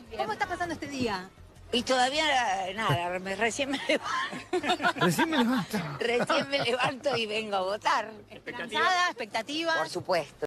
¿Cómo está pasando este día? Y todavía nada, recién me levanto. Recién me levanto. Recién me levanto y vengo a votar. ¿Esperanzada? ¿Expectativas? Por supuesto.